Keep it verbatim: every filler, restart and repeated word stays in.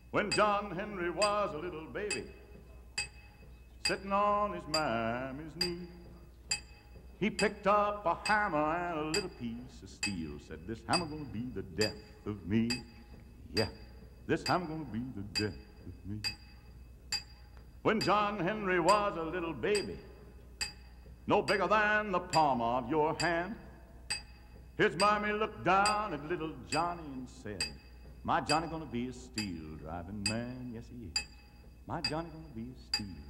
When John Henry was a little baby, sitting on his mammy's knee, he picked up a hammer and a little piece of steel. Said, this hammer gonna be the death of me. Yeah, this hammer gonna be the death of me. When John Henry was a little baby, no bigger than the palm of your hand, his mommy looked down at little Johnny and said, my Johnny gonna be a steel driving man. Yes, he is. My Johnny gonna be a steel